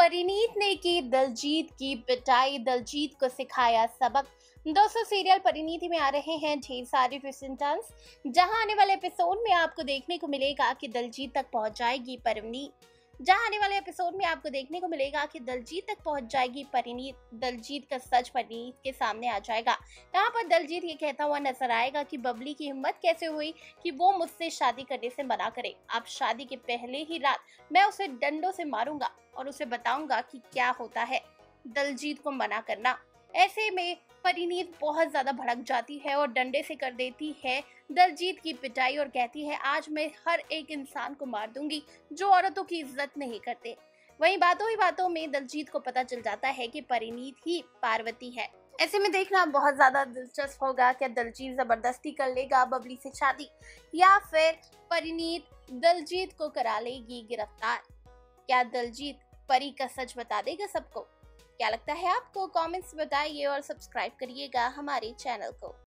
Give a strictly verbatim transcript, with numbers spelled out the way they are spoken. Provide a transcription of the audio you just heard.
परिणीत ने की दलजीत की पिटाई, दलजीत को सिखाया सबक। दोस्तों, सीरियल परिणीति में आ रहे हैं ढेर सारे ट्विस्ट एंड टर्न्स, जहां आने वाले एपिसोड में आपको देखने को मिलेगा कि दलजीत तक पहुंच जाएगी परिणीत। जहां आने वाले एपिसोड में आपको देखने को मिलेगा कि दलजीत तक पहुंच जाएगी परिणीत। दलजीत का सच परिणीत के सामने आ जाएगा। यहाँ पर दलजीत ये कहता हुआ नजर आएगा कि बबली की हिम्मत कैसे हुई कि वो मुझसे शादी करने से मना करे। अब शादी के पहले ही रात मैं उसे डंडों से मारूंगा और उसे बताऊंगा कि क्या होता है दलजीत को मना करना। ऐसे में परिणीत बहुत ज्यादा भड़क जाती है और डंडे से कर देती है दलजीत की पिटाई और कहती है, आज मैं हर एक इंसान को मार दूंगी जो औरतों की इज्जत नहीं करते। वहीं बातों ही बातों में दलजीत को पता चल जाता है कि परिणीत ही पार्वती है। ऐसे में देखना बहुत ज्यादा दिलचस्प होगा, क्या दलजीत जबरदस्ती कर लेगा बबली से शादी या फिर परिणीत दलजीत को करा लेगी गिरफ्तार। क्या दलजीत परी का सच बता देगा सबको? क्या लगता है आपको? कमेंट्स बताइए और सब्सक्राइब करिएगा हमारे चैनल को।